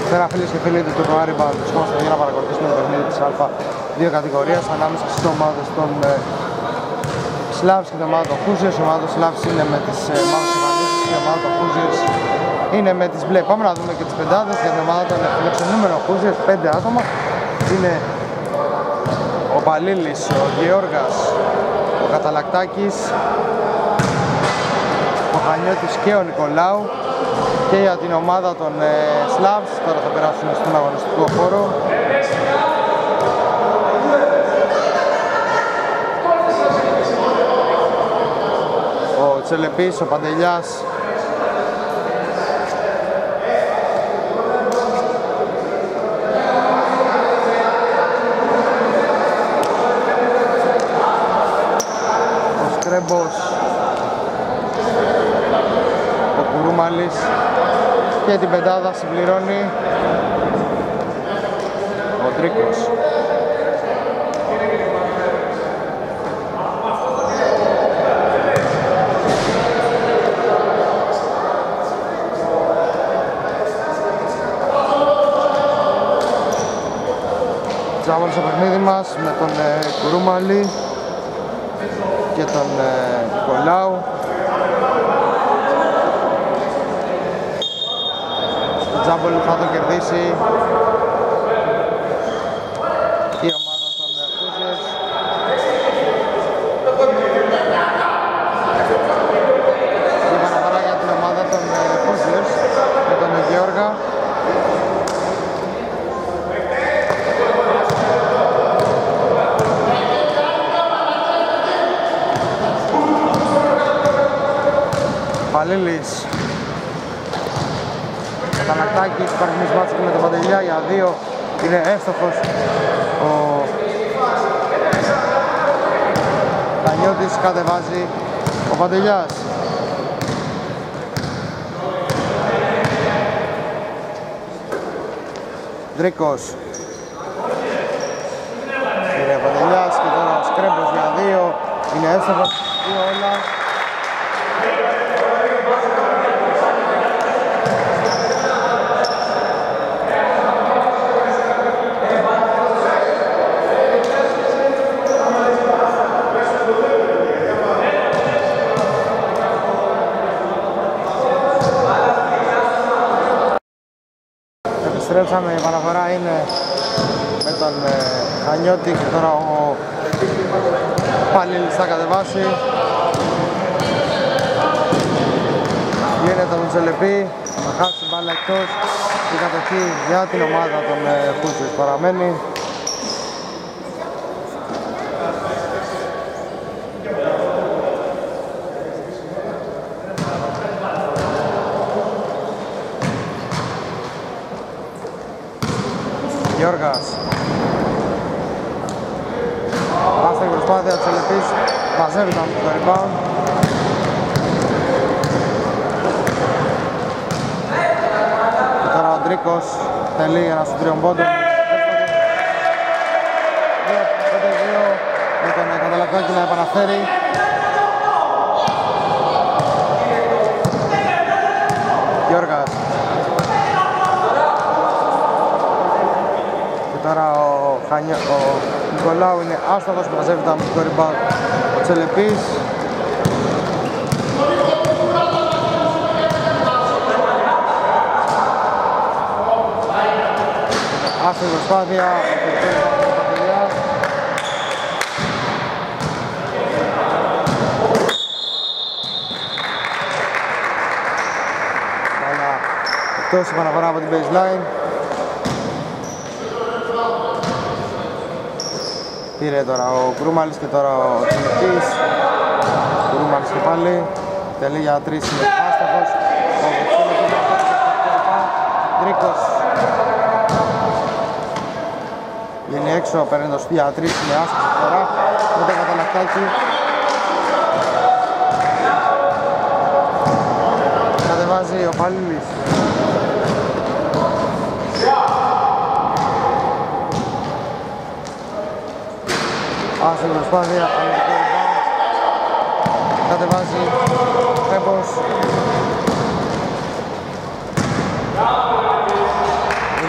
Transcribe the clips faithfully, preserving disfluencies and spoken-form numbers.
Καλησπέρα φίλες και φίλοι του Τουρνουά Rebound. Βρισκόμαστε για να παρακολουθήσουμε το παιχνίδι της Α δύο κατηγορίας ανάμεσα στις ομάδες των Slavs και την ομάδα των Hoosiers. Η ομάδα των Slavs είναι με τις μαύρες εμφανίσεις και η ομάδα των Hoosiers είναι με τις μπλε. Πάμε να δούμε και τις πεντάδες για την ομάδα των φιλοξενούμενων Hoosiers. Πέντε άτομα είναι ο Παλίλης, ο Γεώργας, ο Καταλακτάκης, ο Χανιώτης και ο Νικολάου. Και για την ομάδα των ε, Slavs, τώρα θα περάσουμε στον αγωνιστικό χώρο. Ο Τσελεπής, ο Παντελιάς, ο Σκρέμπος, ο Κουρουμάλης. Και την πεντάδα συμπληρώνει ο Τρίκος. Τζάβολος στο παιχνίδι μας με τον ε, Κουρουμάλη και τον ε, Νικολάου. Τζάμπολ θα το κερδίσει η ομάδα των Hoosiers. Η επαναφορά για την ομάδα των Hoosiers με τον Γεώργα. Παλίλης, Καταλακτάκης, υπάρχει μια σπάτση με τον Παντελιά για δύο, είναι εύστοχος ο Χανιώτης, κατεβάζει ο Παντελιάς. Δρίκος, είναι ο Παντελιάς και τώρα ο Σκρέμπος για δύο, είναι εύστοχος, δύο όλα. Επιστρέψαμε, η παραφορά είναι με τον ε, Χανιώτη και τώρα ο Παλίλης θα κατεβάσει. Γίνεται τον Τσελεπή, θα χάσει την μπάλα εκτός. Η κατοχή για την ομάδα των ε, Hoosiers παραμένει. Γιώργας. Πάσα η προσπάθεια, ο Τσελεπής μαζεύει τον το rebound. Και τώρα ο Ντρίκος τελεί ένα στον τριών πόντων. δύο πέντε δύο με τον Καταλακτάκη να επαναφέρει. Γιώργας. Τώρα ο, Χανιά, ο Νικολάου είναι άστοχος, μαζεύει τα το rebound ο Τσελεπής. Άστοχη προσπάθεια, ο Παντελιάς. Καλά, εκτός επαναφορά από την baseline. Πήρε τώρα ο Κουρουμάλης και τώρα ο Τσελεπής. Κουρουμάλης και πάλι. Τελεί για τρεις, είναι άστοχος. Ο Τσελεπής Τρίκος. Βγαίνει έξω, παίρνει το σπί για τρεις, είναι άστοχος τώρα. Με το Καταλακτάκι. Κατεβάζει ο Παλίλης. Άσε η προσπάθεια, αμυντικό rebound. Κατεβάζει ο Σκρέμπος.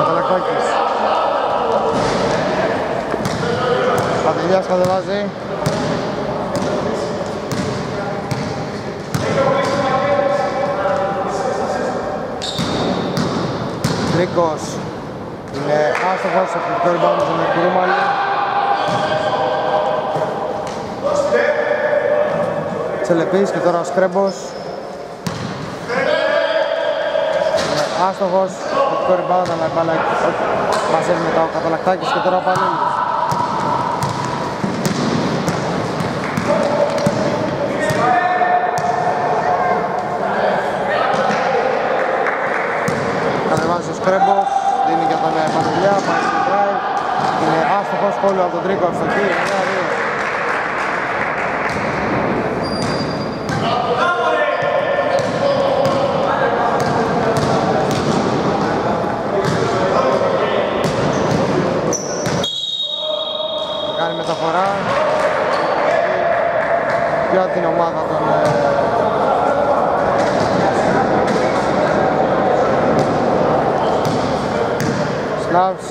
Καταλακάκης. Παντελιάς κατεβάζει. Τρίκος είναι άστοχος, εκπληκτικό rebound στον Κουρούμαλη. Τσελεπής και τώρα ο Σκρέμπος. Είναι άστοχος, εκπληκτικό rebound, αλλά η μπάλα μαζεύει μετά ο Καταλακτάκης και τώρα ο Πανίλης. Κατεβάζει ο Σκρέμπος, δίνει για τον Παντελιά, πάει στο drive. Είναι άστοχος, πόλιο από τον Τρίκο, αυστοχή, εννιά δύο. Κάνει μεταφορά για την ομάδα των Σλάβς.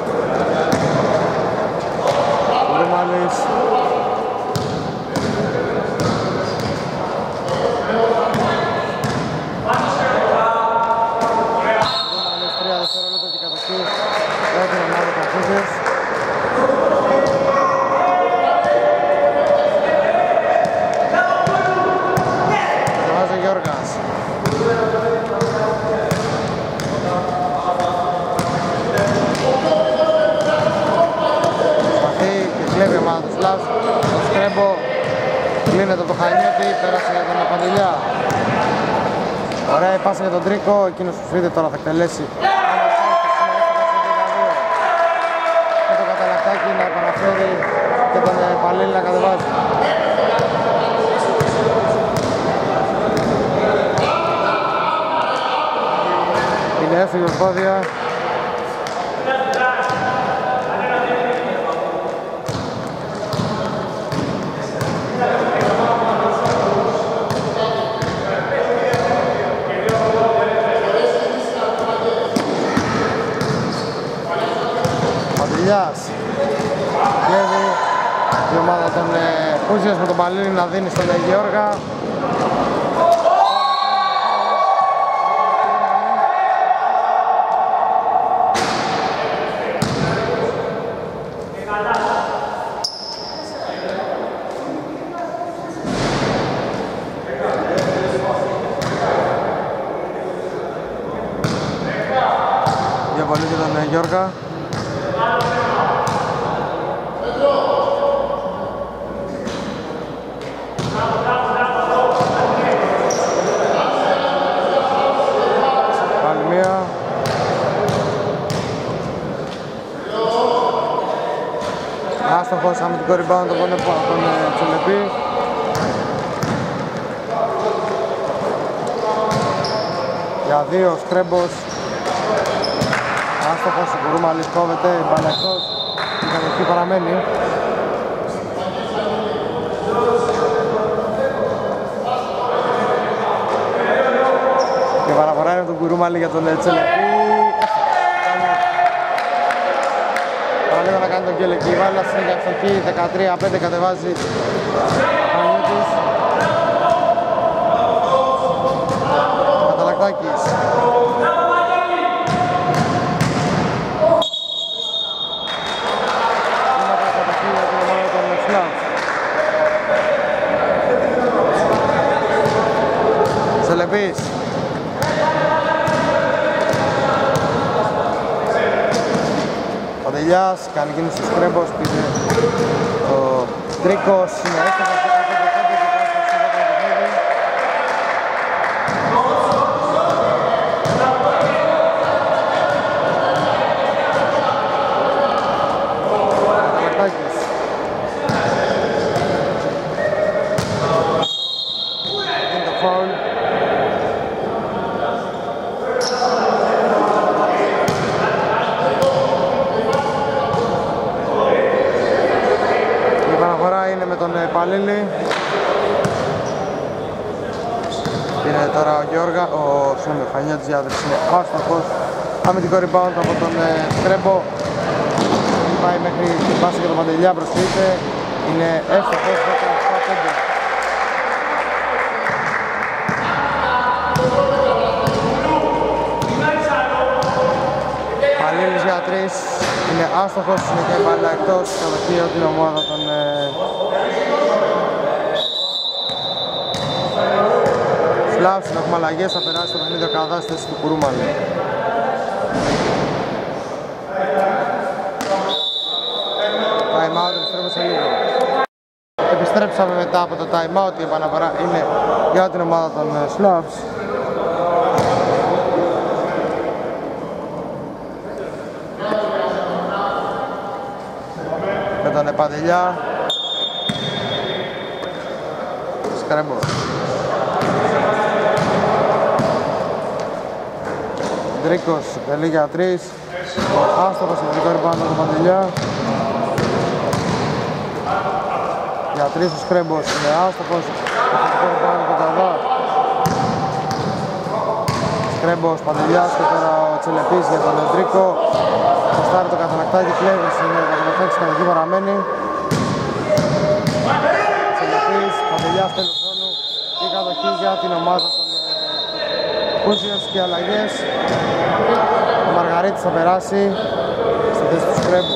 Κουρούμαλης. Κουρούμαλης, τρία δευτερόλεπτα και κατοχή για την ομάδα των Φούζες. Κατεβάζει ο Γιώργας. Κλέβει η ομάδα του Σλάβς, το Σκρέμπο κλείνεται από το Χανιώτη, πέρασε για τον Παντελιά. Ωραία η πάσα για τον Τρίκο, εκείνος που φρύδε τώρα θα εκτελέσει. Και το Καταλακτάκι να επαναφέρει και τον Παλέλη να κατεβάζει. Είναι έφυγε ο πόδια. Κλέβει η ομάδα των Φούζιας με τον Παλίνη να δίνει στον Γεώργα. Διαβολή για τον Γεώργα. Άστοχος, αμυντικό rebound από τον Τσελεπή. Για δύο, Σκρέμπος. Άστοχος, ο Κουρούμαλης κόβεται, η μπάλα εκτός. Η κατοχή παραμένει. Και παραφορά είναι τον Κουρούμαλη για τον Τσελεπή. Λίγο να κάνει τον Κέλεκ, η βάλα συνέχεια εξοχή, δεκατρία πέντε κατεβάζει Πανιώτης. Καταλακτάκης. Βήματα κατοχή για την ομάδα των Σλάβς. Σελεπής. Παντελιάς, κάνει κίνηση στους Σκρέμπος, πήρε ο Τρίκος, είναι έστοχος δεκαπέντε πέντε και πάει στο σύμβατο του παιχνίδι. Καταλακτάκης. Είναι το φάουλ. Τον Παλίλη. Πήρε τώρα ο Γιώργα, ο Φανιώτης Διάδρης είναι άστοχος. αμυντικό rebound από τον ε, Σκρέμπο. Πάει μέχρι την πάση και τον Παντελιά, προσθείται. Είναι εύστοχος, δεκαεπτά πέντε. Παλίλης για τρεις, είναι άστοχος, είναι και μπάλα εκτός, κατοχή την ομάδα των ε... Σλάβς. Έχουμε αλλαγές, θα περάσει το παιχνίδι ο Καδάς στη θέση του Κουρούμαλη. Time out, επιστρέφουμε σε λίγο. Επιστρέψαμε μετά από το time out, η επαναφορά είναι για την ομάδα των ε, Σλάβς. Με τον Παντελιά. Σκρέμπο. Ντρίκος, τελεί για τρεις. Άστοχος, αμυντικό rebound από τον Παντελιά. Για τρεις ο Σκρέμπος, είναι άστοχος. Αμυντικό rebound από τον Καδά. Σκρέμπος, Παντελιάς και τώρα ο Τσελεπής για τον Ντρίκο. Θα στάρει το καθανακτάκι, Κλέβης είναι το καθανακτάκι στην κατοχή παραμένει. Τσελεπής, Παντελιάς τέλος χρόνου. Η κατοχή για την ομάδα των Κούσιος και αλλαγές. Ο Μαργαρίτης θα περάσει στη θέση του Σκρέμπου.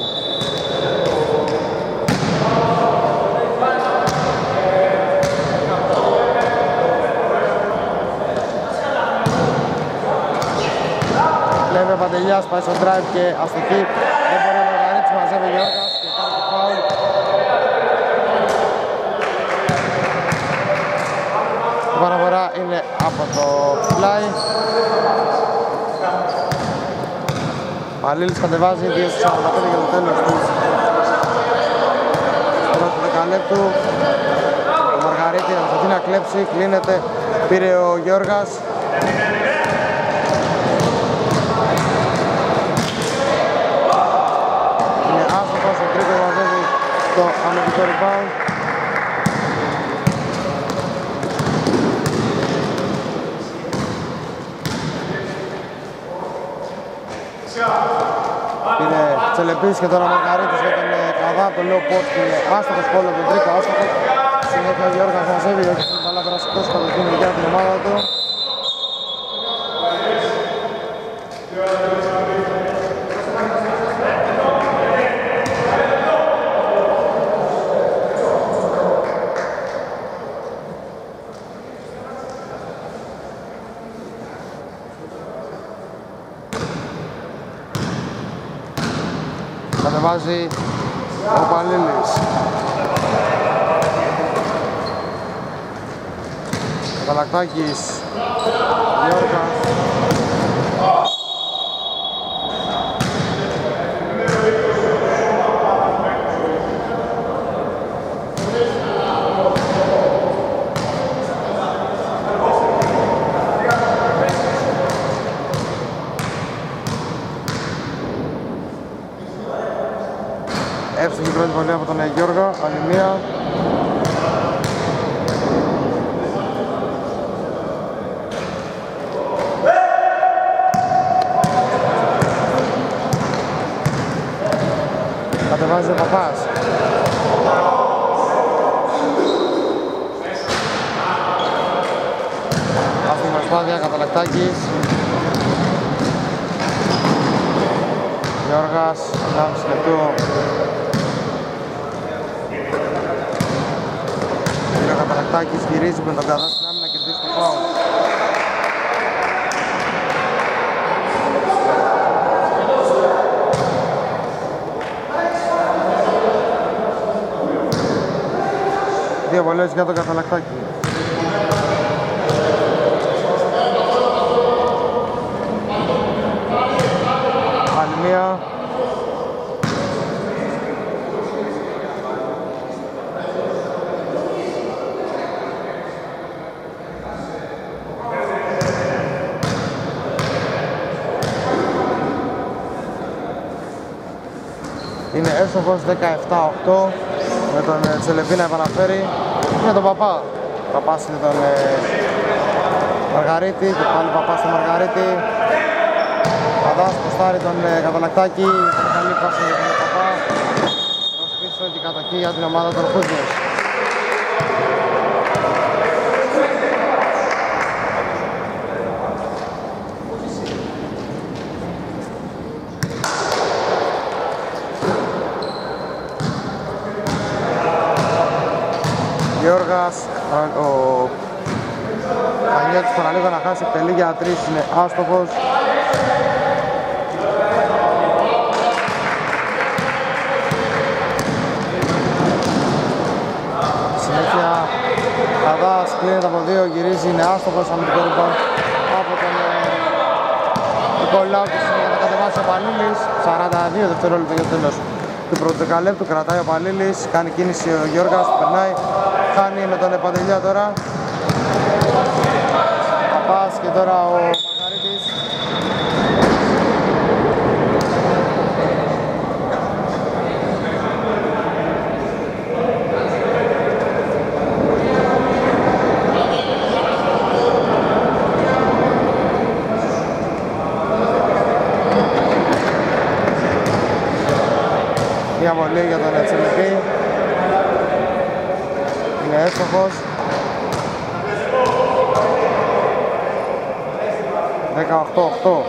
Κλέβει ο Παντελιάς, πάει στο drive και αστοχή. Δεν μπορεί ο Μαργαρίτης, μαζεύει ο Γιώργας και κάνει το φάουλ. Η παραφορά είναι από το πλάι. Παλίλης κατεβάζει δύο σαράντα πέντε για το τέλος του πρώτου δεκαλέπτου. Ο Μαργαρίτη προσπαθεί να κλέψει, κλείνεται, πήρε ο Γιώργας. Είναι άστοχος, ο Τρίκος μαζεύει το αμυντικό rebound. Είναι Τσελεπής και τώρα Μαργαρίτης για τον Καδά, το λέω πως είναι άστοχος πόλο από τον Τρίκο, άστοχος. Συνέχεια ο Γιώργας μαζεύει, όχι την μπαλά περάσει τόσο κατοχήν για την ομάδα του. Κατεβάζει ο Παλίλης. Καλακτάκης, Γιώργα. Εύστοχη πρώτη βολή από τον Γιώργο, άλλη μία. Κατεβάζει ο Παπάς. Αυτή η προσπάθεια, Καταλακτάκης. Γιώργας, ενάμιση λεπτό. Ο Καταλακτάκης γυρίζει με τον Καδά στην άμυνα και κερδίσει το φάουλ. Δύο βολές για τον Καταλακτάκη. Άλλη μία. Είναι εύστοχος δεκαεπτά οκτώ με τον Τσελεπή να επαναφέρει για τον Παπά. Παπάς είναι τον ε, Μαργαρίτη και πάλι Παπάς στον Μαργαρίτη. Καδάς προστάρει τον Καταλακτάκη, τον καλή πάση για τον Παπά. Προς πίσω και κατοχή για την ομάδα των Hoosiers. Γιώργας, ο Πανιώτης παραλίγο να χάσει, εκτελεί για τρεις, είναι άστοχος. Συνέχεια Καδάς κλείνεται από δύο, γυρίζει, είναι άστοχος, αμυντικό rebound από τον Νικολάου της για να κατεβάσει ο Παλίλης. σαράντα δύο δευτερόλεπτα για το τέλος του πρώτου δεκαλέπτου, κρατάει ο Παλίλης, κάνει κίνηση ο Γιώργας, περνάει, χάνει με τον Παντελιά τώρα. Παπάς και τώρα ο Μαργαρίτης. Μια βολή για τον Ετσελεπή. Είναι εύστοχος. δεκαοκτώ οκτώ.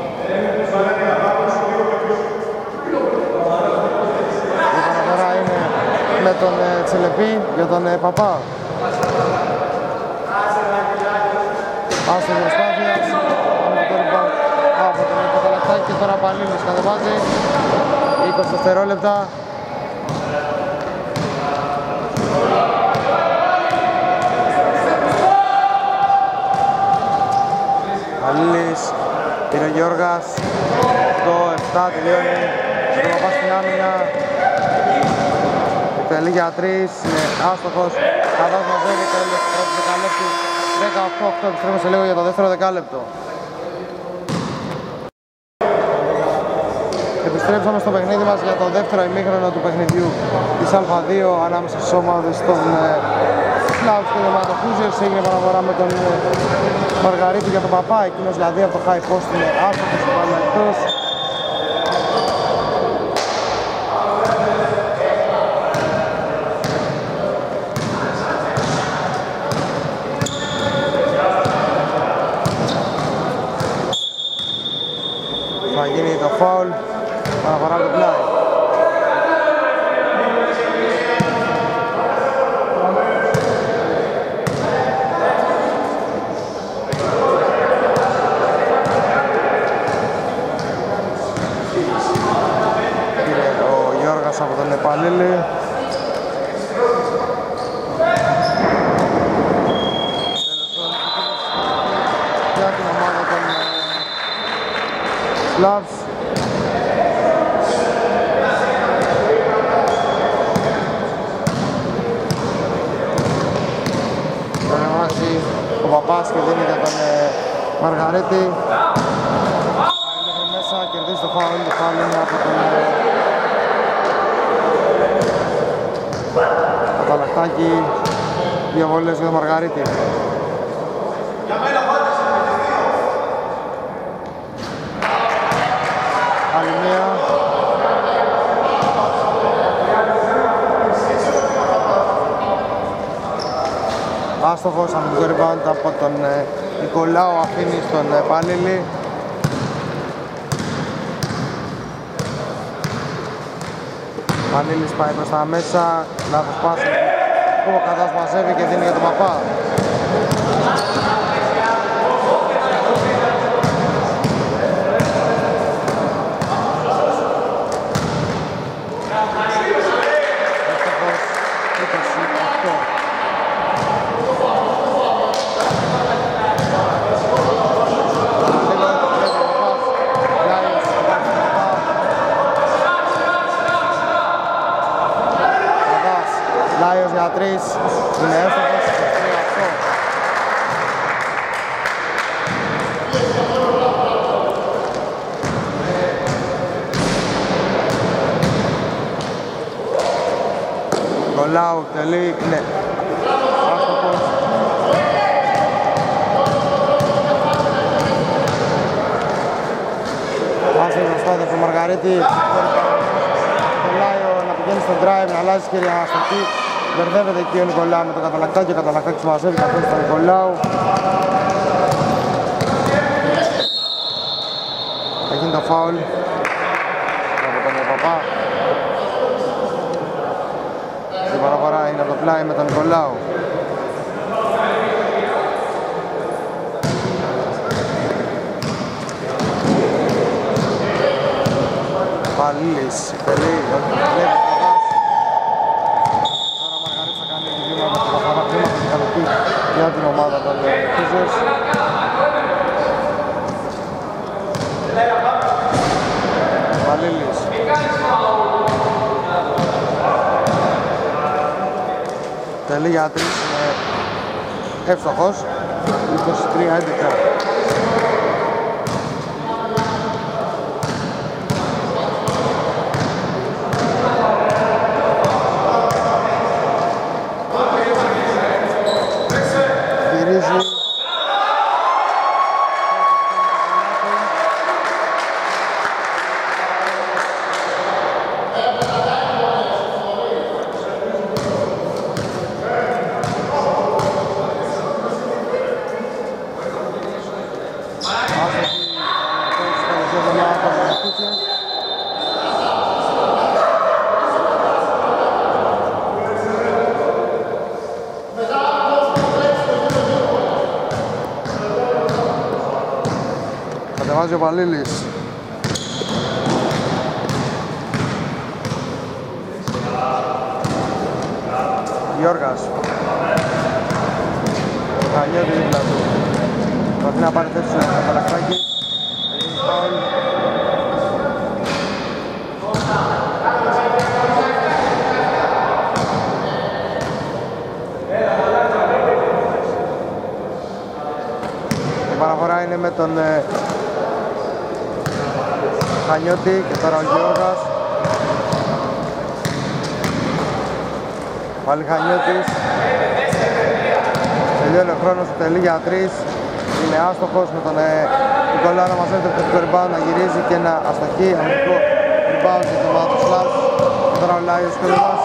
Η παραφορά είναι με τον Τσελεπή για τον Παπά. Άστο προσπάθειας από τον Καταλακτάκη και τώρα Παλίνης κατεβάζει. είκοσι δευτερόλεπτα. Παλίλης, πήρε ο Γιώργας, οκτώ επτά τελειώνει, το Παπά στην άμυνα, εκτελεί για τρεις, είναι άστοχος, Καδάς μαζεύει, τέλος του πρώτου δεκαλέπτου, δεκαοκτώ οκτώ, επιστρέφουμε σε λίγο για το δεύτερο δεκάλεπτο. Επιστρέψαμε στο παιχνίδι μας για το δεύτερο ημίχρονο του παιχνιδιού της Α δύο ανάμεσα στις ομάδες των Σλάβς και των Hoosiers. Έγινε παραφορά με τον Μαργαρίτη για τον Παπά, εκείνος δηλαδή από το high post είναι άστοχος και πάλι εκτός. Θα γίνει το foul, παραφορά από το πλάι. Από τον Παλίλη. Για την ομάδα των Σλάβς. Ανεβάζει ο Παπάς και δίνει για τον Μαργαρίτη. Πάει μέσα, κερδίζει το φάουλ, το φάουλ είναι από τον Καταλακτάκη, δύο βόλες για τον Μαργαρίτη. Άλλη μία. Άστοχος, αμυντικό rebound από τον Νικολάου, αφήνει στον Παλίλη. Πανίλης πάει προς τα μέσα, λάθος πάση, ο Καδάς μαζεύει και δίνει για τον Παπά. Λάιος για τρεις, είναι εύστοχος, τρία οκτώ. Νικολάου τελεί, είναι άστοχος. Μαργαρίτη. Το Λάιο να πηγαίνει στο drive, να αλλάζει χέρια αναστοχή. Μπερδεύεται εκεί ο Νικολάου με το Καταλακτάκι. Ο Καταλακτάκης μαζεύει καθώς τον Νικολάου. Θα γίνει το φάουλ από τον Παπά. Η παραφορά είναι από το πλάι με τον Νικολάου. Παλίλης, Πελή, όχι, βλέπει ο Καδάς. Τώρα ο Μαργαρίτης θα κάνει βήματα και θα φάρα βήματα και καλοκή για την ομάδα των Hoosiers. Παλίλης. Τελεί για τρεις, είναι εύστοχος, είκοσι τρία έντεκα. Κατεβάζει ο Παλίλης. Γιώργας. Χανιώτη δίπλα του. Προσπαθεί να πάρει θέση στο Καταλακτάκι. Έχει φάουλ. Η παραφορά είναι με τον ε, Χανιώτη και τώρα ο Γιώργας. Πάλι Χανιώτης. Τελειώνει ο χρόνος του, τελεί για τρεις. Είναι άστοχος με τον ε, Νικολάου να μαζεύεται το rebound, να γυρίζει και ένα αστοχή. Αμυντικό rebound για τον ομάδα του Σλάβς. Και τώρα ο Λάιος Κρυβάς.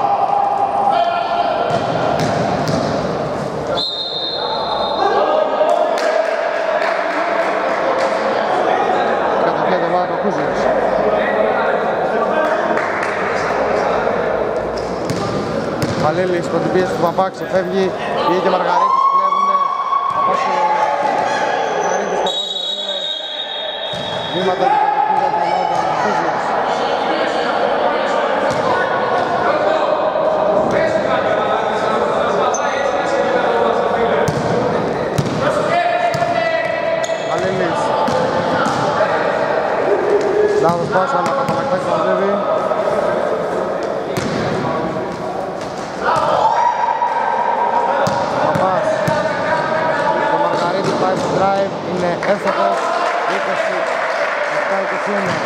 Κατοχή το ομάδα του Hoosiers. Παλίλης υπό την πίεση του Παπά ξεφεύγει, πήγε και Μαργαρίτης, κλέβουνε. Παπάς και Μαργαρίτης, Παπάς για δύο βήματα και κατοχή για την ομάδα των Hoosiers. Παλίλης. Λάθος πάσα, αλλά Καταλακτάκης μαζεύει. Drive είναι εύστοχος, είκοσι επτά είκοσι ένα.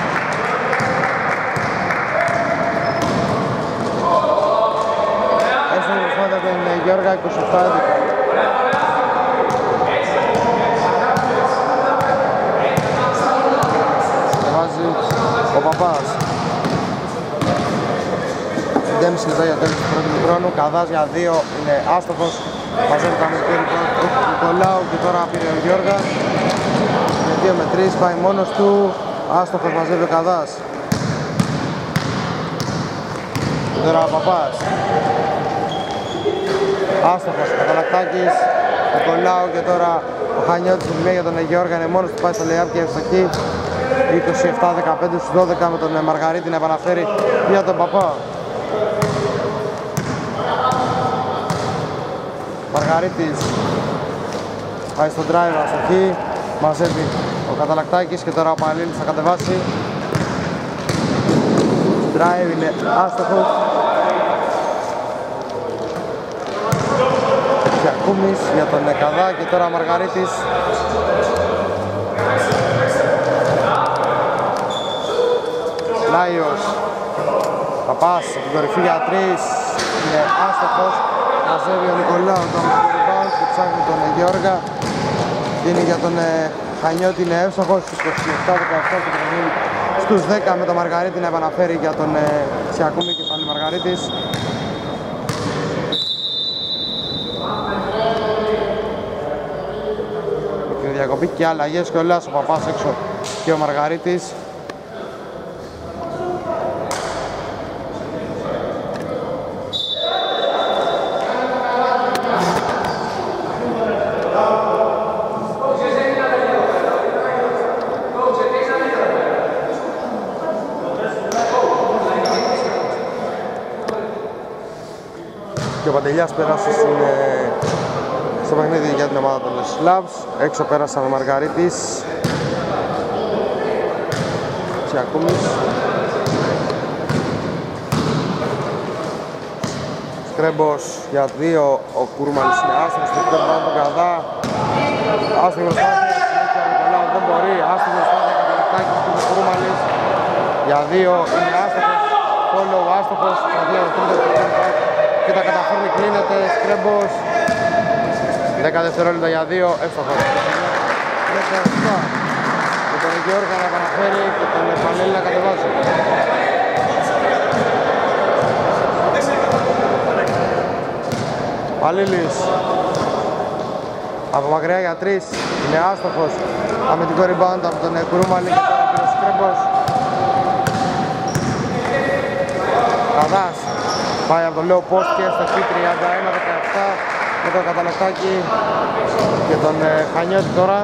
Εύστοχος προσφάτα από τον Γιώργα, είκοσι επτά έντεκα. Βάζει ο Παπάς. Συντέμιση λεπτά για τέλος του πρώτου χρόνου. Καδάς για δύο, είναι άστοχος. Μαζεύει το αμυντικό του Νικολάου και τώρα πήρε ο Γιώργας. Με δύο με τρεις πάει μόνος του. Άστοχος, μαζεύει ο Καδάς. Και τώρα ο Παπάς. Άστοχος, Καταλακτάκης. Νικολάου και τώρα ο Χανιώτης μιλάει για τον Γιώργα. Είναι μόνος του, πάει στο lay-up και ευστοχή. είκοσι επτά δεκαπέντε στους δώδεκα με τον Μαργαρίτη να επαναφέρει για τον Παπά. Μαργαρίτης πάει στο drive, αστοχή, μαζεύει ο Καταλακτάκης και τώρα ο Παλίλης θα κατεβάσει. Drive είναι άστοχος. Γιακούμης για τον Καδά και τώρα ο Μαργαρίτης. Λάιος. Παπάς από την κορυφή για τρεις, είναι άστοχος. Μαζεύει ο Νικολάου τον rebound και ψάχνει τον Γιώργα. Είναι για τον ε, Χανιώτη, είναι εύστοχος, είκοσι επτά δεκαεπτά και το παιχνίδι στους δέκα με τον Μαργαρίτη να επαναφέρει για τον ε, Σιακούμη και πάλι Μαργαρίτης. Μικρή διακοπή και αλλαγές κιόλας, ο Παπάς έξω και ο Μαργαρίτης. Και ο Παντελιάς πέρασε στην, ε, στο παιχνίδι για την ομάδα των Σλάβς. Έξω πέρασαν ο Μαργαρίτης, Τσιακούμης, Σκρέμπος για δύο, ο Κούρμαλης είναι άστοχος, στο δεύτερο πάνω τον Καδά. Άστοχη προσπάθεια, συνέχεια ο Νικολάου δεν μπορεί, άστοχη προσπάθεια κατά λεπτάκι του Κούρμαλης για δύο, είναι άστοχος, follow άστοχος, για δύο, τρίτο και τα καταφέρνει, κλείνεται, Σκρέμπος, δέκα δευτερόλεπτα για δύο, εύστοχος. Με τον Γεώργα να επαναφέρει και τον Πανέλη να κατεβάζει. Παλίλης από μακριά για τρεις, είναι άστοχος, αμυντικό rebound από τον Κουρούμαλη και τώρα πήρε ο Σκρέμπος. Καδάς πάει από το low post και στο τριάντα ένα δεκαεπτά με το Καταλεκτάκι και τον ε, Χανιώτη τώρα.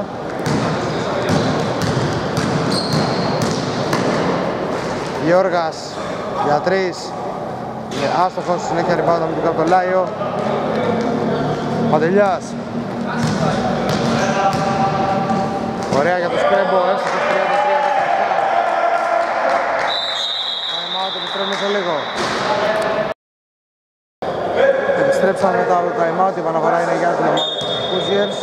Γιώργας για τρεις, είναι άστοχος, συνέχεια rebound αμυντικό από τον Λάιο. Παντελιάς, ωραία για το Σκρέμπο, εύστοχος τριάντα τρία δεκαεπτά. Time out, επιστρέφουμε σε λίγο. Επιστρέψαμε μετά από το time out, η επαναφορά είναι για την ομάδα των Hoosiers.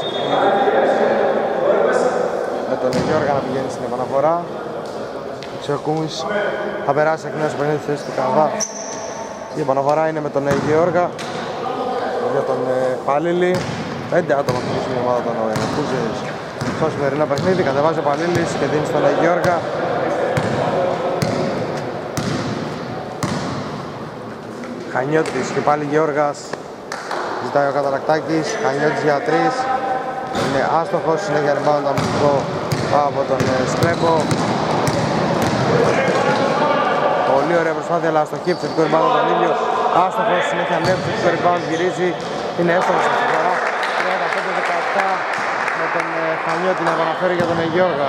Με τον Γιώργα να πηγαίνει στην επαναφορά. Ο Τσιακούμης θα περάσει εκ νέου στο παιχνίδι στη θέση του Καδά. Η επαναφορά είναι με τον Γιώργα για τον Παλίλη. Πέντε άτομα χωρίζουν η ομάδα των Hoosiers στο σημερινό παιχνίδι. Κατεβάζει ο Παλίλης και δίνει στον Γιώργα. Χανιώτης και πάλι Γιώργας, ζητάει ο Καταρακτάκης, Χανιώτης για τρεις, είναι άστοχος, συνέχεια rebound αμυντικό από τον Σκρέμπο. Πολύ ωραία προσπάθεια, αλλά στο χip, θετικό rebound από τον ίδιο, άστοχος, συνέχεια νέο, θετικό rebound, γυρίζει, είναι εύστοχος αυτή τη φορά, τριάντα πέντε δεκαεπτά με τον Χανιώτη να επαναφέρει για τον Γιώργα.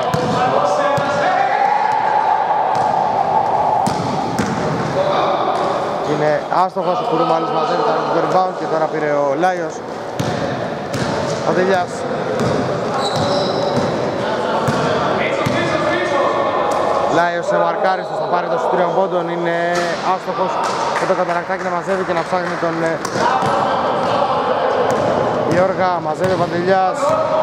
Είναι άστοχος, ο Κουρούμαλης μαζεύει το rebound και τώρα πήρε ο Λάιος. Παντελιάς. Λάιος σε μαρκάριστος, θα πάρει το τριών πόντων, είναι άστοχος με το Καταρακτάκι να μαζεύει και να ψάχνει τον Γιώργα, μαζεύει ο Παντελιάς.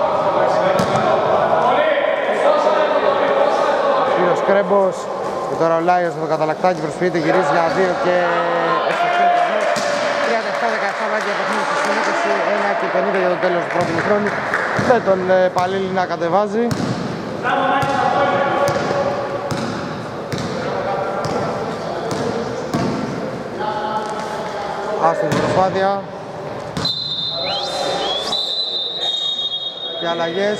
Πήρε ο Σκρέμπος. Και τώρα ο Λάιος με το Καταλακτάκι προσποιείται, γυρίζει για δύο και τριάντα επτά δεκαεπτά μάτια παιχνίδι στις είκοσι ένα και πενήντα για το τέλος του πρώτου μηχρόνου. Με τον ε, Παλίλη να κατεβάζει. Άστοχη προσπάθεια. Και αλλαγές.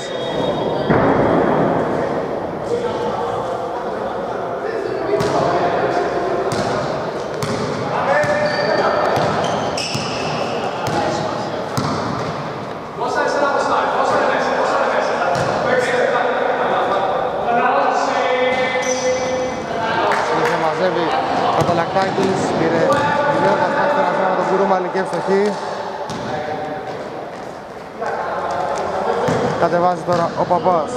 Καταλακτάκης, πήρε δύο καστάκης περασμένα με τον Κουρούμαλη και ευστοχή. Κατεβάζει τώρα ο Παπάς.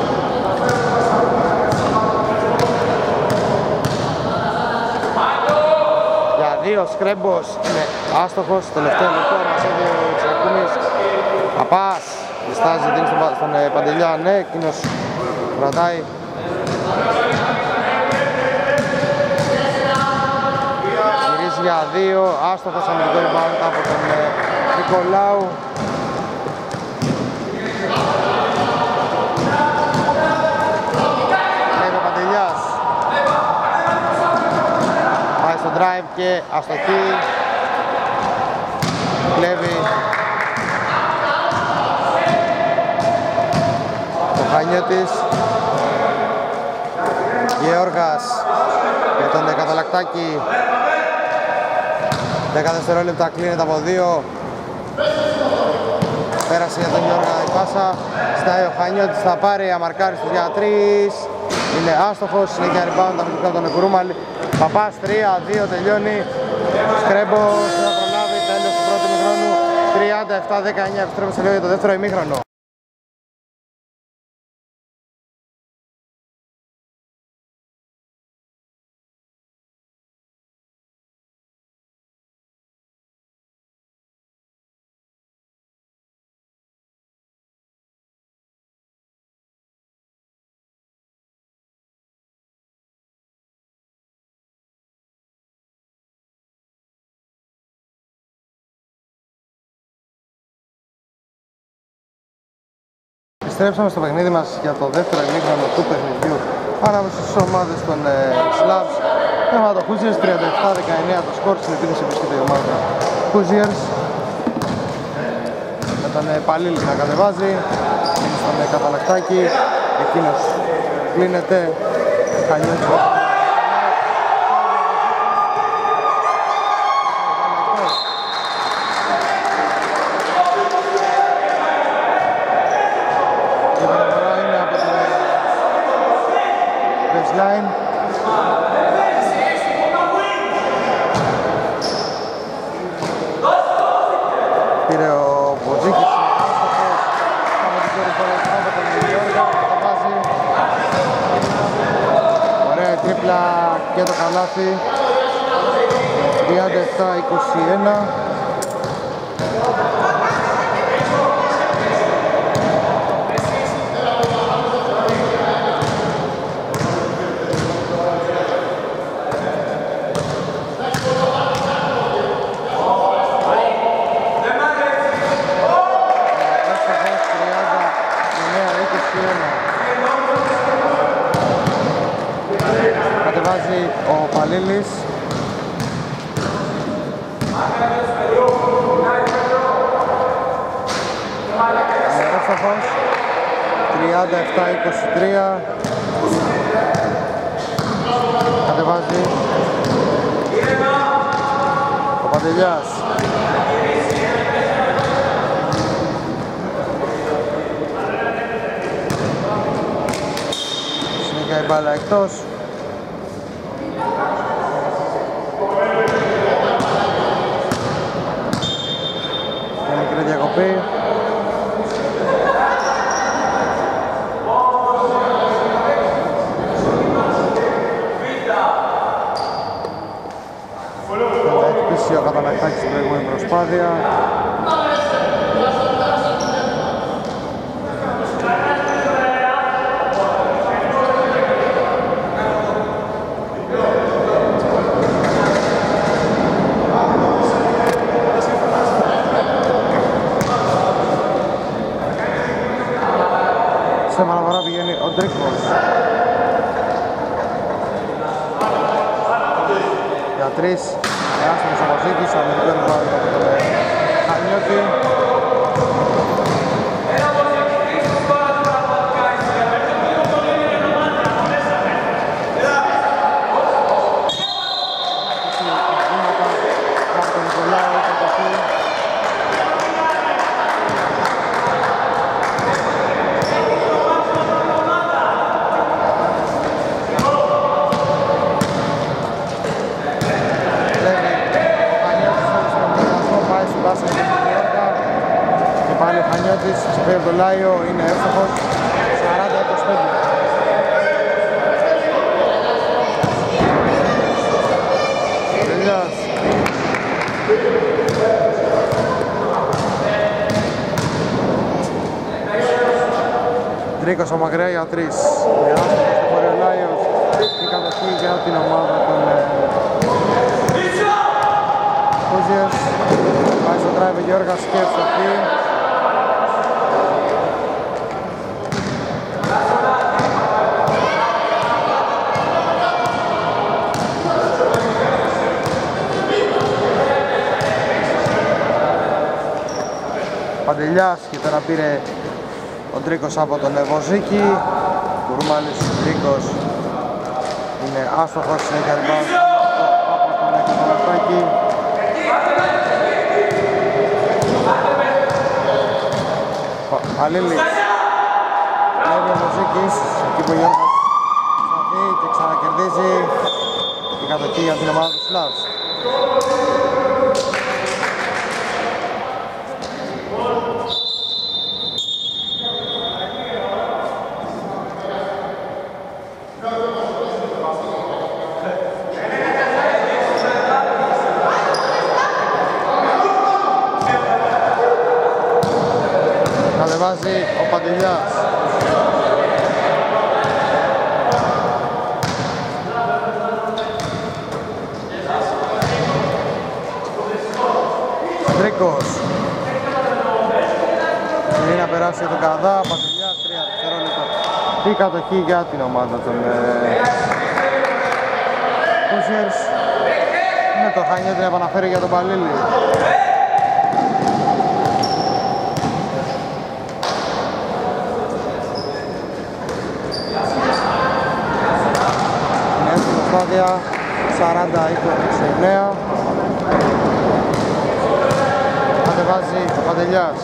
Για δύο Σκρέμπος, είναι άστοχος, τελευταίο λεπτό μαζεύει ο Τσιακούμης. Παπάς, διστάζει, δίνει στον, στον ε, Παντελιά, ναι, εκείνος κρατάει. Για δύο, άστοχος αμυντικό rebound από τον ε, Νικολάου. Λέει ο Παντελιάς. drive και αστοχή. Κλέβει ο Χανιώτης. Γεώργας για τον Καβαλακτάκη. δέκα δευτερόλεπτα, κλείνεται από δύο. Πέρασε για τον Γιώργα η πάσα. Στάει ο Χανιώτης, θα πάρει αμαρκάριστος για τρεις. Είναι άστοχος, συνέχεια rebound από τον τον Κουρούμαλη. Παπάς τρία δύο, τελειώνει. Σκρέμπος θα προλάβει, τέλος του πρώτου ημιχρόνου. τριάντα επτά δεκαεννιά, επιστρέφουμε σε λίγο για το δεύτερο ημίχρονο. Επιστρέψαμε στο παιχνίδι μας για το δεύτερο ημίχρονο του παιχνιδιού ανάμεσα στις ομάδες των ε, Slavs. Η ομάδα των Hoosiers τριάντα επτά δεκαεννιά το σκορ, στην επίθεση βρίσκεται η ομάδα των Hoosiers. Με τον ε, Παλίλη να κατεβάζει, είναι στον ε, Καβαλακτάκη, εκείνος κλείνεται, Χανιώτης. Πήρε ο Μποτζίκης, πάμε την κόρη φορά από τον Γιώργα, κατεβάζει. Ωραία τρίπλα και το καλάθι. τριάντα επτά είκοσι ένα. Κατεβάζει ο Παλίλης. Αερόσταφος τριάντα επτά είκοσι τρία. Κατεβάζει ο Παντελιάς. Συνέχεια η μπάλα εκτός. Μικρή διακοπή. Θα εκτίσει ο Καβαλακτάκης στην προηγούμενη προσπάθεια. Σε παραφορά πηγαίνει ο Ντρίκος. Για τρεις, άστονος ο Μοζίκης, ο αμυντικός ρηβάδι από τον Χανιώτη. Ξεπέρει το Λάιο, είναι εύστοχος, σαράντα είκοσι πέντε. Τελειάς. Τρίκος ο μακριά για τρεις. Με άστοχος το χωρί ο Λάιος, η κατοχή για την ομάδα των Hoosiers. Πάει στο drive ο Γιώργας και ευστοχή. Παντελιάς και τώρα πήρε ο Τρίκος από τον Βοζίκη. Κουρούμαλης, Τρίκος είναι άστοχος, συνέχεια rebound από τον Καταναστάκη. Αλίλης, βλέπει ο Βοζίκης, εκεί που ο Γιώργος σταθεί και ξανακερδίζει η κατοχή για την ομάδα του Σλάβς. Κατεβάζει ο Παντελιάς. Τρίκος. Θέλει να περάσει τον Καδά, Παντελιάς, τρία δευτερόλεπτα. Η κατοχή για την ομάδα των Hoosiers. Με το Χανιώτη να επαναφέρει για τον Παλίλη. σαράντα είκοσι εννέα. Κατεβάζει ο Παντελιάς.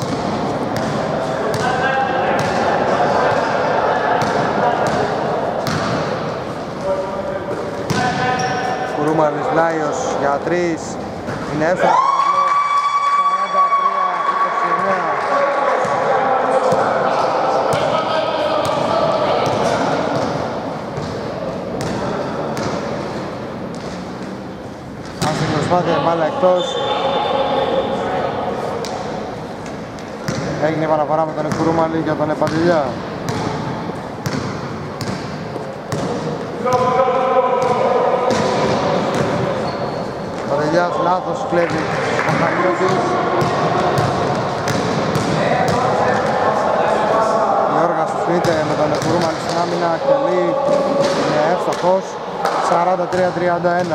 Κουρούμαλης, Λάιος για τρεις. Είναι εύστοχο. σαράντα τρία είκοσι εννέα. Προσπάθεια, μπάλα εκτός. Έγινε επαναφορά με τον Κουρούμαλη για τον Παντελιά. Παντελιάς λάθος, κλέβει ο Χανιώτης. Γιώργας φύγεται με τον Κουρούμαλη στην άμυνα, εκτελεί, είναι εύστοχος. σαράντα τρία τριάντα ένα.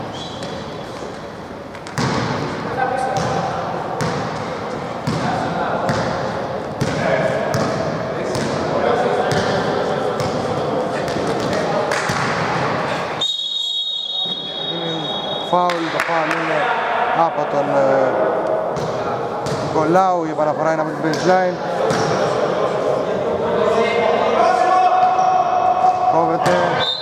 Φάουλ, το φάουλ είναι από τον ε, Νικολάου, η επαναφορά είναι από την baseline. Κόβεται.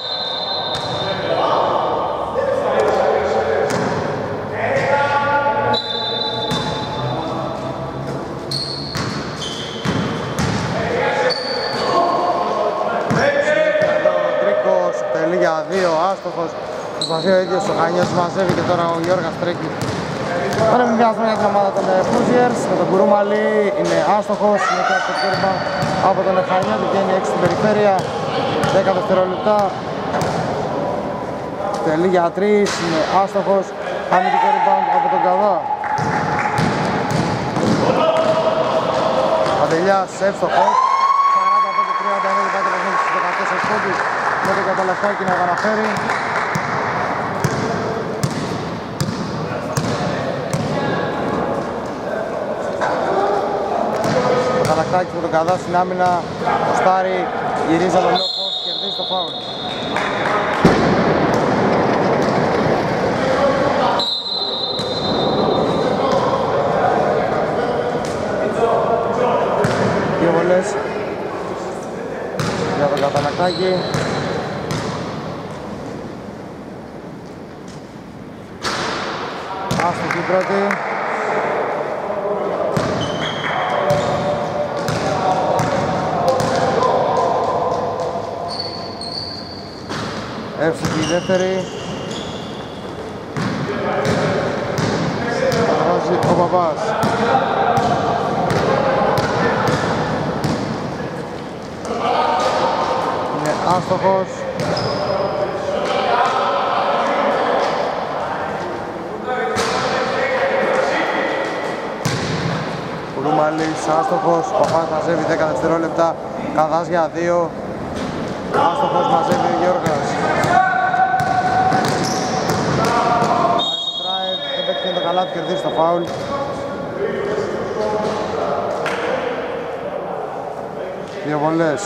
Ο Τρίκος τελεί για δύο, άστοχος. Προσπαθεί ο ίδιος ο Χανιώτης, μαζεύει και τώρα ο Γιώργας τρέχει. Τώρα είναι μια για την ομάδα των Hoosiers με τον Κουρούμαλη, είναι άστοχος, είναι και στο κέρμα από τον Χανιώτη, βγαίνει έξω στην περιφέρεια, δέκα δευτερόλεπτα. Τελεί για τρεις, είναι άστοχος, αμυντικό rebound από τον Καδά. Παντελιάς εύστοχος, σαράντα πέντε τριάντα εννέα πάει το παιχνίδι στους δεκατέσσερα πόντους με τον Καταλαστάκη να επαναφέρει. Καταλαστάκης με τον Καδά στην άμυνα, ο Στάρι γυρίζει από τον λόγος, κερδίζει το φάουλ. Δύο βολές για τον Κατανακτάκη. Άστοχη πρώτη. Εύστοχη η δεύτερη. Βάζει ο Παπάς. Είναι άστοχος. Κουρούμαλης, άστοχος. Παπάς μαζεύει δέκα δευτερόλεπτα. Καδάς για δύο. Άστοχος, μαζεύει ο Γιώργας. Πάει στο drive, δεν πέτυχε το καλάθι, κερδίζει το φάουλ. δύο βολές.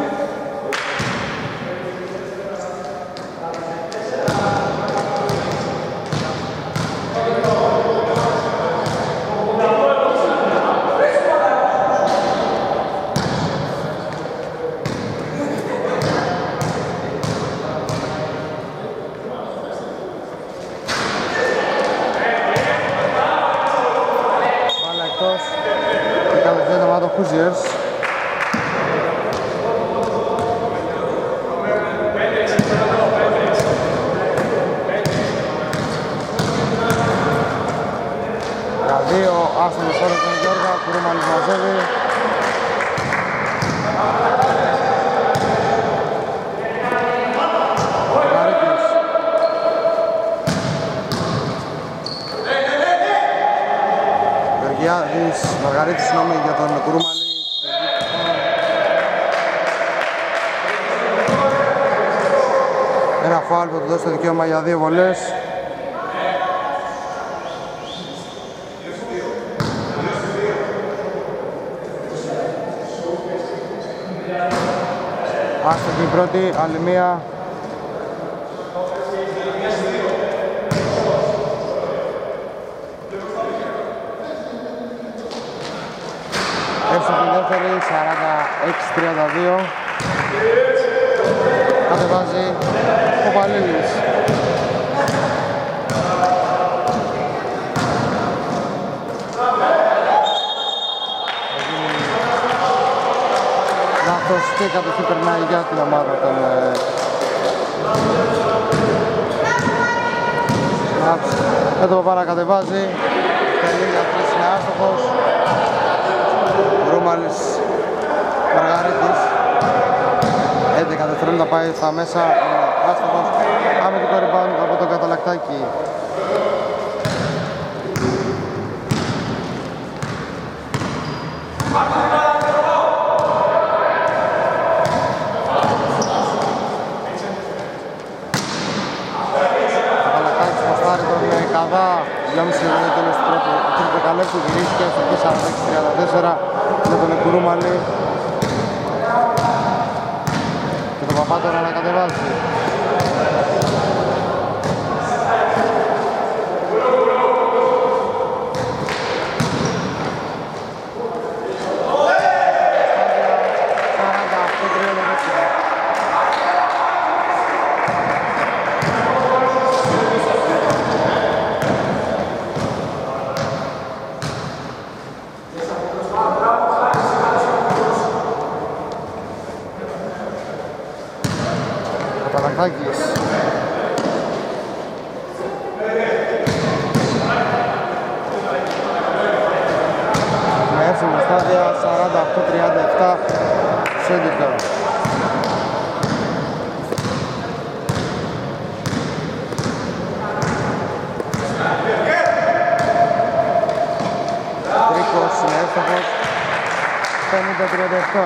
Hoosiers. Για δύο άστονες ώρες τον Γιώργα, Κουρούμαλης μαζεύει. Μαργαρίτης. Γεωργιάδης, Μαργαρίτης συγγνώμη για τον Κουρούμαλη. Ένα φάουλ που του δώσει το δικαίωμα για δύο βολές. Άστοχη η πρώτη, άλλη μία. Εύστοχη η δεύτερη, σαράντα έξι τριάντα δύο. Κατεβάζει ο Παλίλης. Λάθος και κατοχή περνάει για την ομάδα των Ναύς. Εδώ ο Παπάρα κατεβάζει. Τελεί για τρεις, είναι άστοχος. Ρούμαλης, Μαργαρίτης. έντεκα δευτερόλεπτα πάει στα μέσα, είναι άστοχος. Αμυντικό rebound από τον Καταλακτάκη. Καταλακτάκης ποστάρει τον Καδά, δυόμισι λεπτά τέλος του πρώτου δεκαλέπτου, γυρίστηκε στο σαράντα έξι τριάντα τέσσερα με τον Κουρούμαλη. Παπάτωρα να κατεβάζει. σαράντα οκτώ τριάντα τέσσερα. Καταλακτάκης. Με εύσημα στάδια σαράντα οκτώ τριάντα επτά Σέντικα. Τρίκος είναι εύστοχος. πενήντα τριάντα επτά.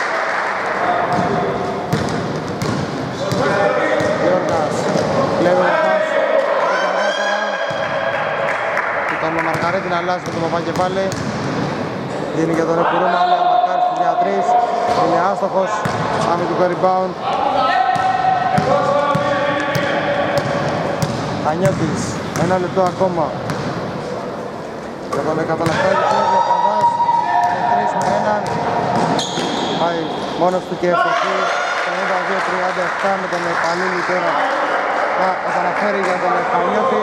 Γιώργας, κλέβει ο Παπάς, και τον Μαργαρίτη να αλλάζει με τον Παπά και πάλι. Δίνει για τον Κουρούμαλη, Μαρκάρης του για τρεις, είναι άστοχος, αμυντικό rebound. Ανιώτης, ένα λεπτό ακόμα. Για τον Καταλακτάκη κλέβει ο Παπάς, με τρεις με έναν. Πάει μόνος του και ευστοχή. πενήντα δύο τριάντα επτά με τον Παλίλη τώρα να επαναφέρει για τον Πανιώτη.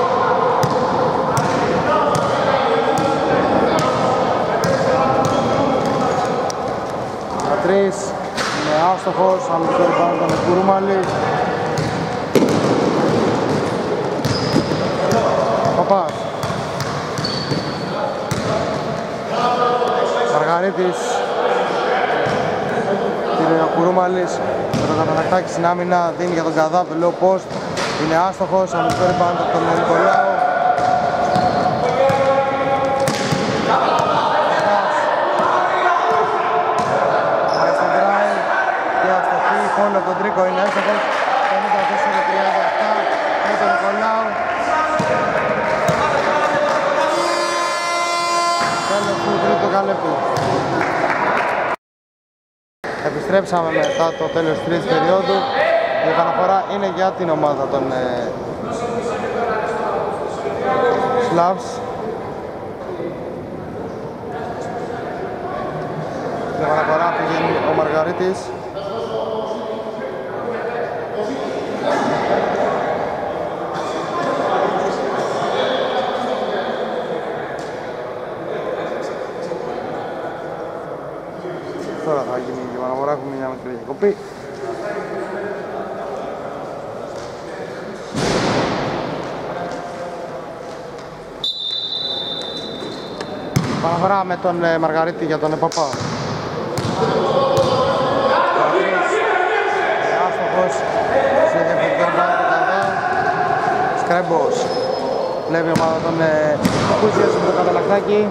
Για τρεις είναι άστοχος, αμυντικό rebound τον Κουρούμαλη. Παπάς. Μαργαρίτης. Είναι ο Κουρούμαλης με τον Καταλακτάκη στην άμυνα, δίνει για τον Καδά από το low post. Είναι άστοχος, αμυντικό rebound από τον Νικολάου. Πάει στον drive και αστοχή, φόλο από τον Τρίκο, είναι άστοχος. πενήντα τέσσερα τριάντα επτά με τον Νικολάου. Τέλος του τρίτου καλέπτου. Επιστρέψαμε μετά το τέλος της τρίτης περίοδου. Η επαναφορά είναι για την ομάδα των ε, Slavs. Στην επαναφορά πηγαίνει ο Μαργαρίτης. Τώρα θα γίνει η επαναφορά, έχουμε μια μικρή διακοπή. Επαναφορά με τον ε, Μαργαρίτη για τον Παπά. Άστοχος, σε διαφορετικό μπάλα του Καδά. Σκρέμπος. Βλέπει η ομάδα των Κούζιας με το καταλακτάκι.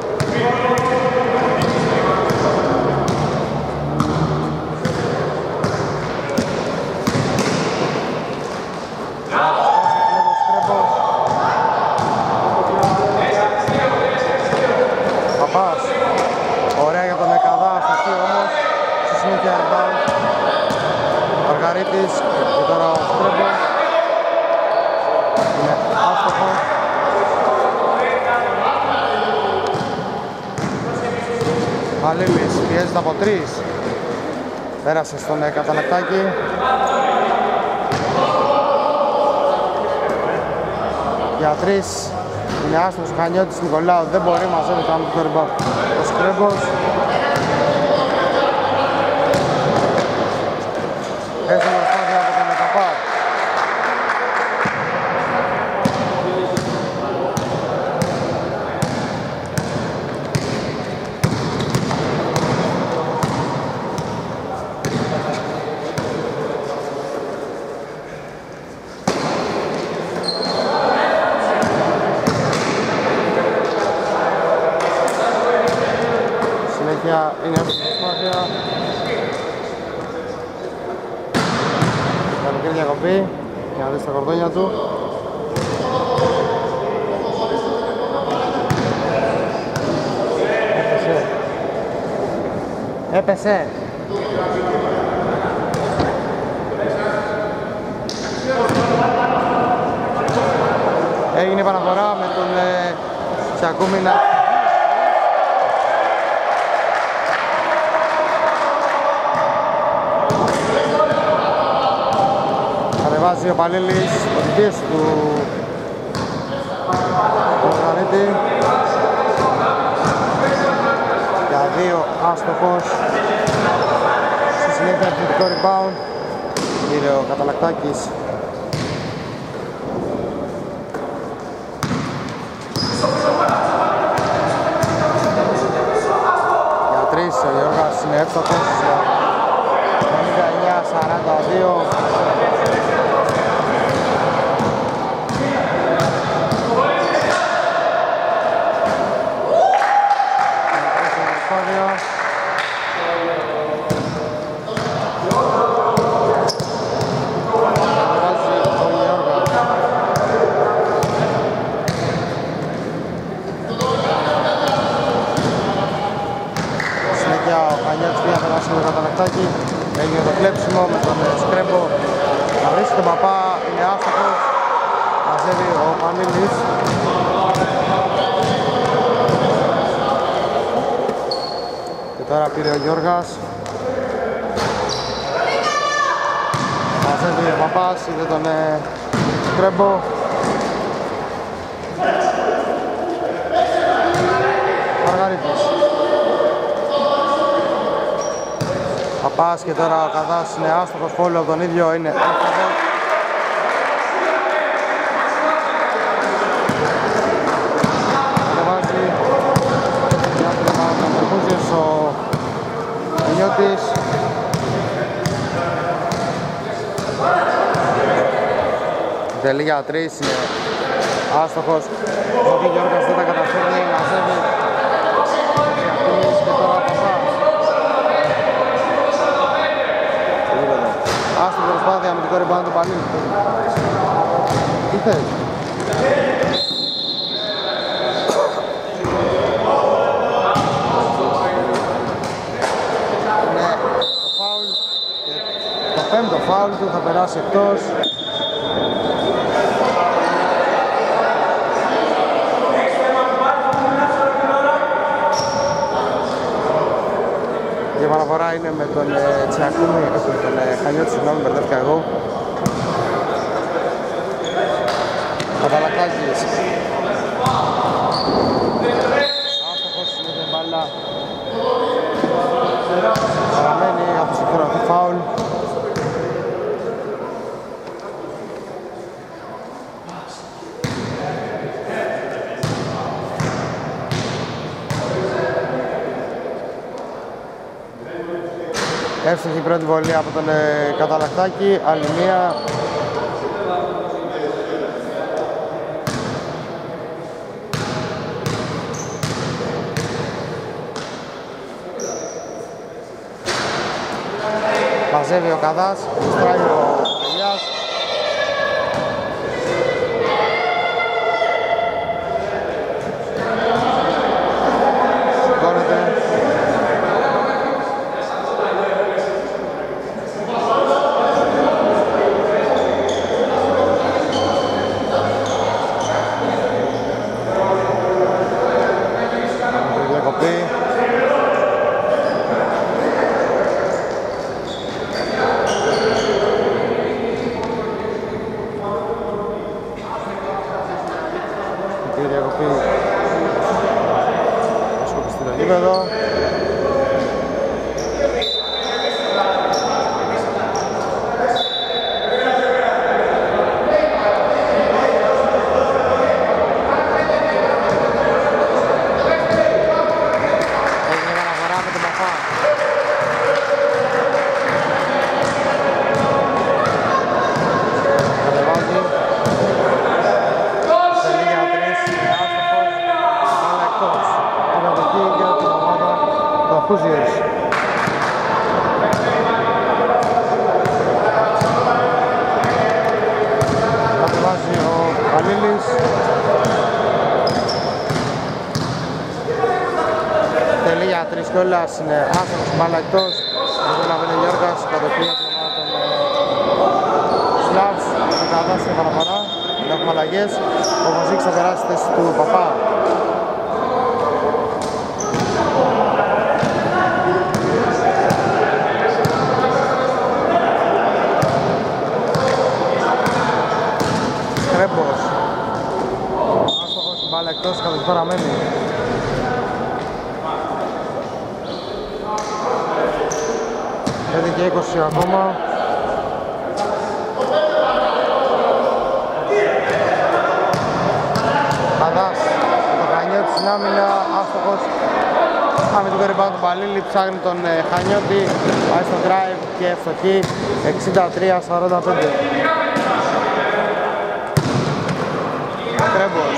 Παπάς. Ωραία για τον Εκαδά, αστοχή όμως. Στη συνήθεια rebound. Μαργαρίτης και τώρα ο Σκρέμπος. Είναι άστοχο. Αλίμης πιέζεται από τρεις. Πέρασε στον Καταλακτάκη. Για τρεις. Είναι άστοχος ο Χανιώτης Νικολάου. Δεν μπορεί, μαζεύει το άμυντο rebound. Ο Σκρέμπος. Έστω προσπάθεια από τον Εκαπά. Συνέχεια είναι εύκολη προσπάθεια. Μια μικρή διακοπή για να δεις τα κορδόνια του. Έπεσε. Έπεσε. Έγινε επαναφορά με τον ε, Τσακούμινα. Κατεβάζει ο Παλίλης από την πίεση του Μαργαρίτη. Για δύο άστοχος. Στη συνέχεια επιθετικό rebound πήρε ο Καταλακτάκης. Για τρεις ο Γιώργας είναι εύστοχος. πενήντα εννιά σαράντα δύο. Το Καταλακτάκι, έγινε το κλέψιμο με τον Σκρέμπο να βρίσκει τον Παπά, είναι άστοχος, μαζεύει ο Πανίλης. Και τώρα πήρε ο Γιώργας, μαζεύει ο Παπάς, είδε τον Σκρέμπο. Μαργαρίτης. Παπάς και τώρα ο Καδάς είναι άστοχος, φόλο από τον ίδιο είναι άστοχος. Κατεβάζει για την ομάδα των Κούζιες ο Νιώτης. Τελεί για τρεις, είναι άστοχος. Ο Γιώργας δεν τα καταφέρνει, μαζεύει. Και τώρα Παπάς. Άστο προσπάθεια με την κόρη πάνω του Πανίλη. Τι θες? Ναι, το φάουλ φάουλ του, θα περάσει εκτός. Η επαναφορά είναι με τον ε, Τσιακούμι, όχι με τον ε, Χανιώτη, συγγνώμη, μπερδεύτηκα εγώ. Καταλακάκης. Άστοχος με την μπάλα. Παραμένει από το χρωματή φάουλ. Εύστοχη η πρώτη βολή από τον ε, Καταλακτάκη, άλλη μία. Μαζεύει ο Καδάς, στράει ο Ηλιάς. Σηκώνεται. Διακοπή. Εδώ. Hoosiers. Κατεβάζει ο Καλίλης. Τελεί για τρεις κιόλας, είναι άστοχος, μπάλα εκτός. Δεν προλαβαίνει ο Γιώργας, κατοχή για την ομάδα των Σλάβς. Ο Καδάς είναι παραφορά, δεν έχουμε αλλαγές. Ο Βοζίκης θα περάσει στη θέση του Παπά. Κρέμπος. Άστοχος, μπάλα εκτός, κατοχή παραμένει. πέντε και είκοσι ακόμα. Καδάς, το Χανιώτη στην άμυνα, άστοχος. Αμυντικό rebound του Παλίλη, ψάχνει τον ε, Χανιώτη, πάει στο drive και ευστοχή, εξήντα τρία σαράντα πέντε. Κρέμπος.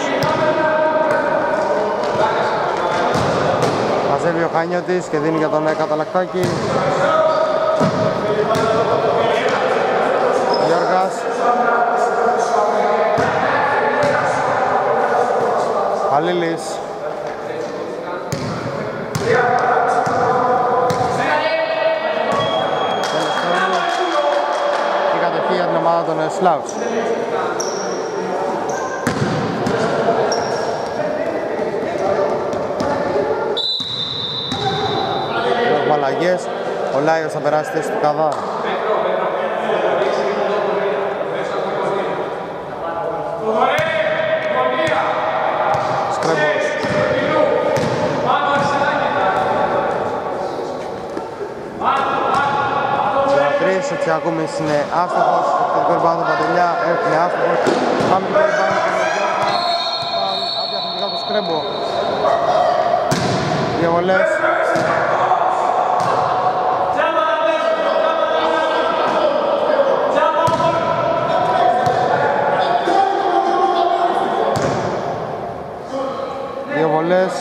Μαζεύει ο Χανιώτης και δίνει για τον ε, Καταλακτάκη. Γιώργας. Παλίλης. Η κατοχή για την ομάδα των Σλάβς. Έχουμε αλλαγές. Ο Λάιος θα περάσει στη θέση του Καδά. Σκρέμπος. Ο Τσιακούμης είναι άστοχος, το rebound του Παντελιά είναι άστοχος. Πάμε το rebound του Γιώργα, άπια από το Σκρέμπο. Δύο βολές. Δύο βολές.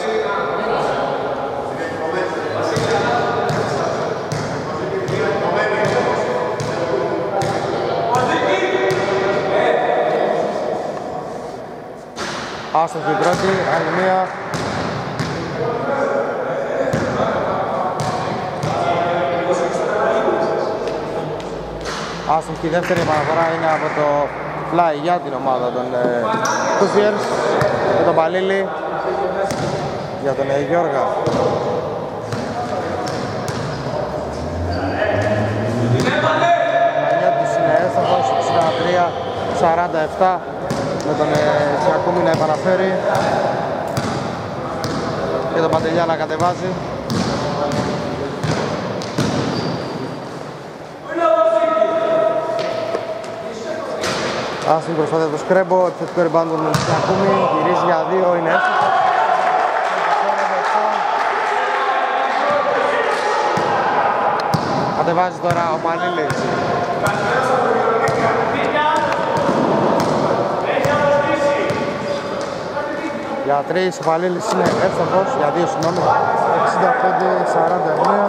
Άστοχη η πρώτη, άλλη μία. άστοχη και η δεύτερη επαναφορά είναι από το fly για την ομάδα των Hoosiers με τον Παλίλη για τον Γιώργα. Μανιώτης είναι έστοχος, εξήντα τρία σαράντα επτά με τον Τσιακούμι να επαναφέρει και τον Παντελιά να κατεβάζει. Άσχημη προσπάθεια το Σκρέμπο, επιθετικό rebound του Τσιακούμι, γυρίζει για δύο, είναι έστοχος. Κατεβάζει τώρα ο Πανίλης. Για τρεις ο Παλίλης είναι εύστοχος, για δύο συγγνώμη, εξήντα πέντε σαράντα εννέα.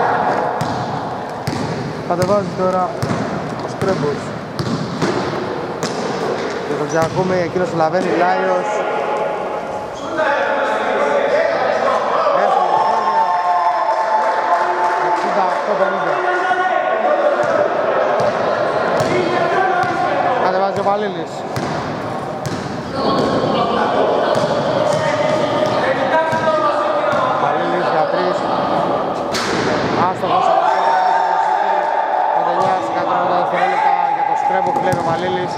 Κατεβάζει τώρα ο Σκρέμπος. Και τον Τζακούμι, εκείνος λαβαίνει Λάιος. εξήντα οκτώ πενήντα. Κατεβάζει ο Παλίλης. Άστοχος Παντελιάς, εκατόν ογδόντα δευτερόλεπτα για το Σκρέμπο που κλέβει ο Μαλίλης.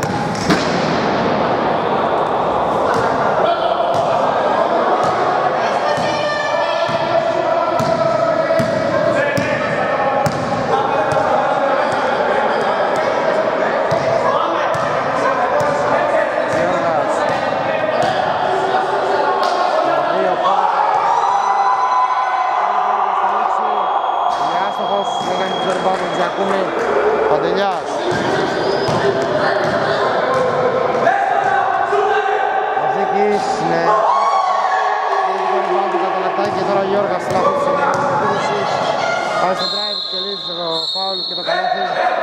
Παντελιάς. Μαζίκης είναι και τώρα ο Γιώργας λάβει σε μια επίδεση. Πάει στο drive και λύζει το φάουλ και το καλάθι.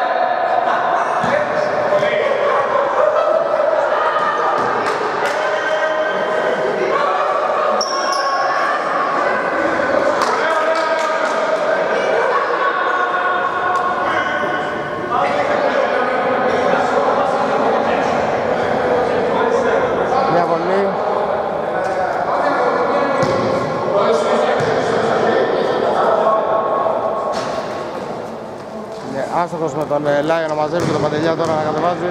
Άστοχος με τον Λάιο να μαζεύει και τον Παντελιά τώρα να κατεβάζει.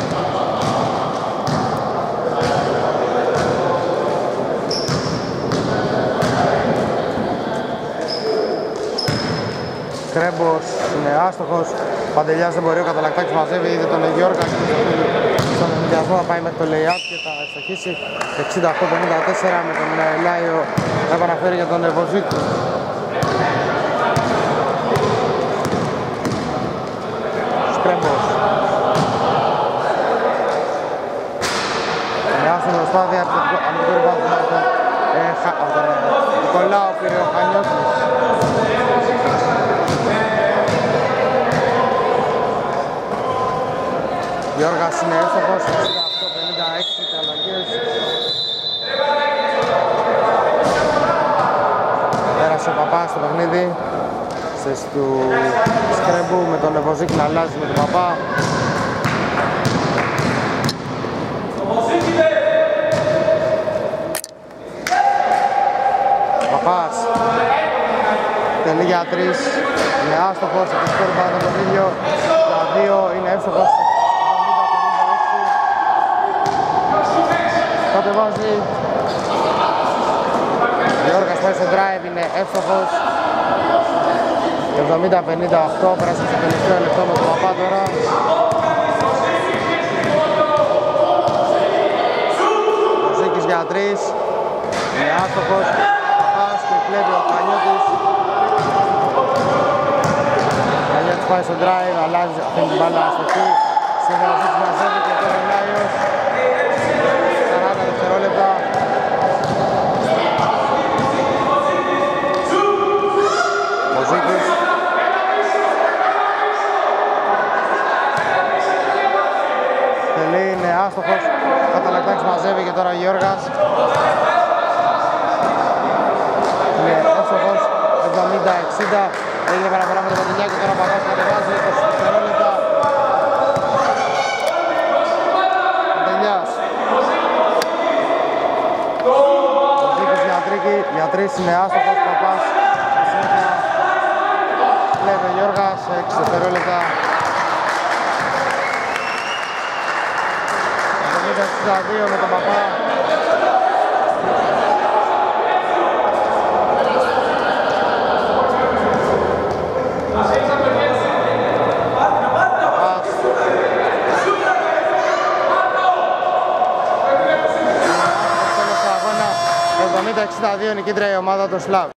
Κρέμπος είναι άστοχος. Παντελιάς δεν μπορεί, ο Καταλακτάκης μαζεύει, είδε τον Γιώργα στον ενδιασμό να πάει με το lay-up και θα ευστοχίσει εξήντα οκτώ πενήντα τέσσερα με τον Λάιο να επαναφέρει για τον Βοζίκη. Κρέμπος. Με άσχημη προσπάθεια από τον Νικολάου πήρε ο Χανιώτης. Γιώργας είναι εύστοχος, εξήντα οκτώ πενήντα έξι αλλαγές. Πέρασε ο Παπάς στο παιχνίδι. Θέση του Σκρέμπου με τον Βοζίκη να αλλάζει με τον Παπά. Παπάς τελεί για τρεις, είναι άστοχος, το σκορ πάνω τον ίδιο, για δύο είναι εύστοχος, κατεβάζει. Γιώργας πάει στο drive, είναι εύστοχος. εβδομήντα πενήντα οκτώ, πέρασε στο τελευταίο λεπτό με τον Παπά τώρα. Βοζίκης για τρεις, είναι άστοχος, Παπάς και κλέβει ο Πανιώτης. Ο Πανιώτης πάει στο drive, αλλάζει, αφήνει την μπάλα αστοχή. Στην Βοζίκης μαζεύει και τώρα ο Λάιος. σαράντα δευτερόλεπτα. Βοζίκης. Τελεί, είναι άστοχος. Καταλακτάκης μαζεύει και τώρα ο Γιώργας. Είναι άστοχος. εβδομήντα εξήντα. Έγινε παραφορά με το Παντελιά και τώρα Παπάς κατεβάζει είκοσι δευτερόλεπτα. τρία είναι άστοχος, Παπάς, κλέβει ο Γιώργας, έξι δευτερόλεπτα. εβδομήντα εξήντα δύο με τον Παπά. εβδομήντα εξήντα δύο νικήτρια η ομάδα των Σλάβ.